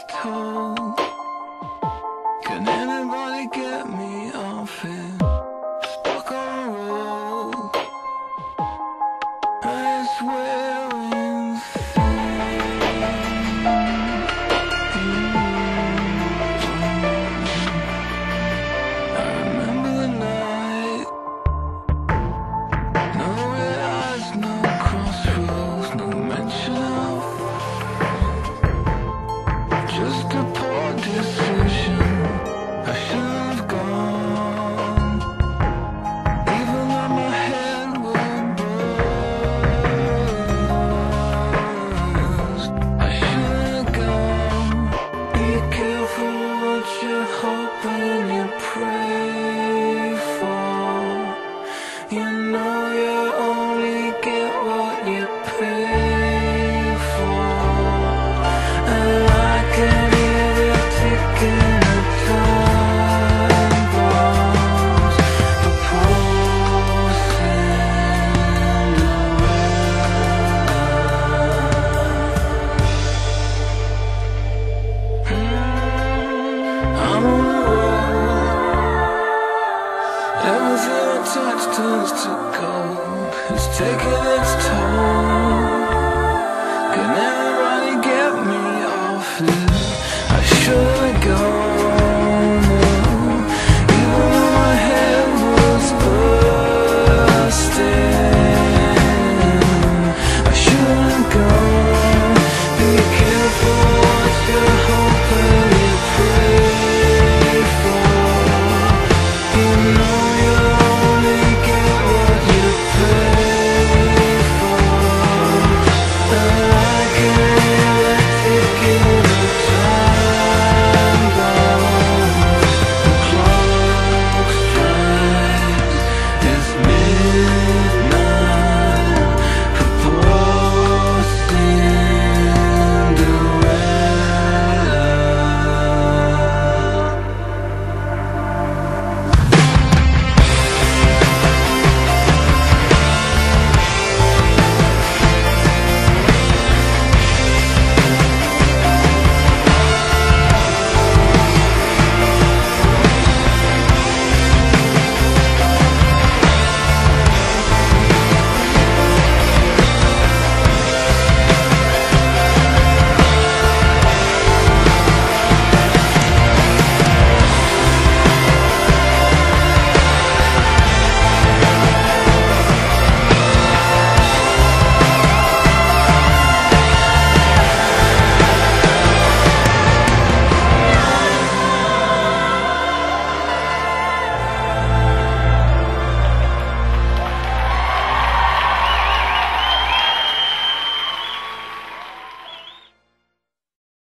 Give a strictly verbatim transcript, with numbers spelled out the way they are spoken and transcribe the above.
told. Can anybody get me off it? Stuck on a road, I swear just a poor decision. I should have gone, even though my head would burst. I should have gone. Be careful what you hope and you pray for. You know you only get what you pay for. And I can hear the ticking of time bombs. The poor Cinderella. I'm on the road. Everything I touch turns to gold. It's taking its toll.